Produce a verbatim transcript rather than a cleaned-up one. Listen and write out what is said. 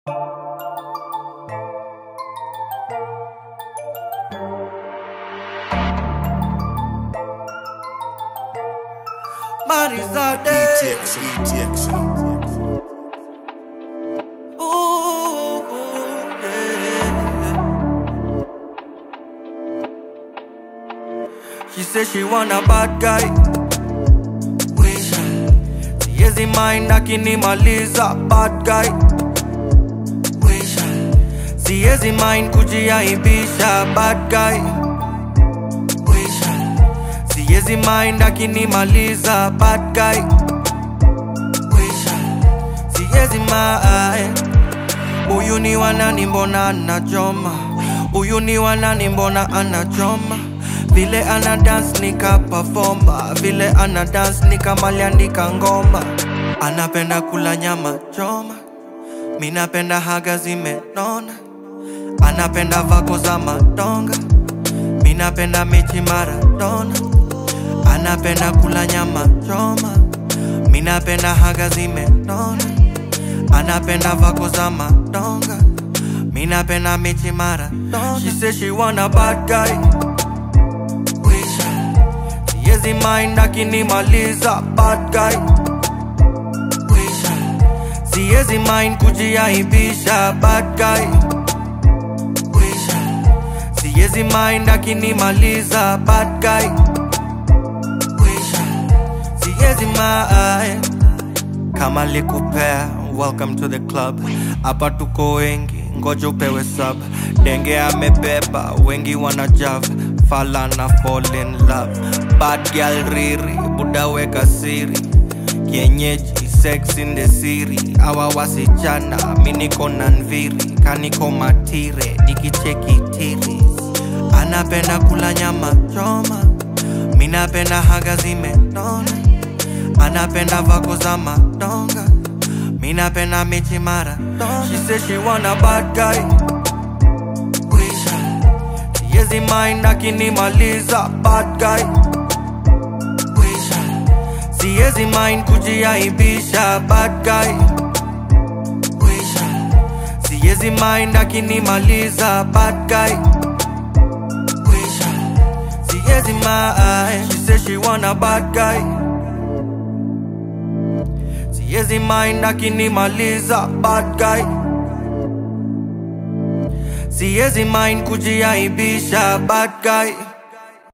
Marizade E T X, E T X. Ooh, yeah. She said she want a bad guy. Wisha siwezi mind akinimaliza. Bad guy. Wisha siwezi mind kujiaibisha. Bad guy. Wisha siwezi mind akinimaliza. Bad guy. Wisha siwezi mind. Huyu ni wanani mbona anachoma? Huyu ni wanani mbona anachoma? Vile ana dance nika performa, vile ana dance nika maliandika ngoma. Anapenda kula nyama choma, mi napenda haga zimenona. Anapenda vako za madonga, mi napenda mechi Maradona. Anapenda kula nyama choma, mi napenda haga zimenona. Anapenda vako za madonga, mi napenda mechi Maradona. She said she want a bad guy. Siwezi mind akinimaliza. Bad guy. Wisha siwezi mind kujiaibisha. Bad guy. Wisha siwezi mind akinimaliza. Bad guy. Wisha siwezi mind. Kama likupea, welcome to the club. Hapa tuko wengi, ngoja upewe sub. Denge amebeba, wengi wanajava. Fala na fall in love. Bad girl riri, buda weka siri. Kienyeji, sex in the city. Awa wasichana, miniko na nviri. Kaniko matire, nikicheki tiris. Anapenda kula nyama choma, minapenda haga zimenona. Anapenda vako za madonga, minapenda mechi Maradona. She said she want a bad guy. Wisha siwezi mind akinimaliza. Bad guy. Wisha siwezi mind kujiaibisha. Bad guy. Wisha siwezi mind akinimaliza. Bad guy. Wisha siwezi mind. She said she want a bad guy. Siwezi mind akinimaliza. Bad guy. Siwezi mind kujiaibisha. Bad guy.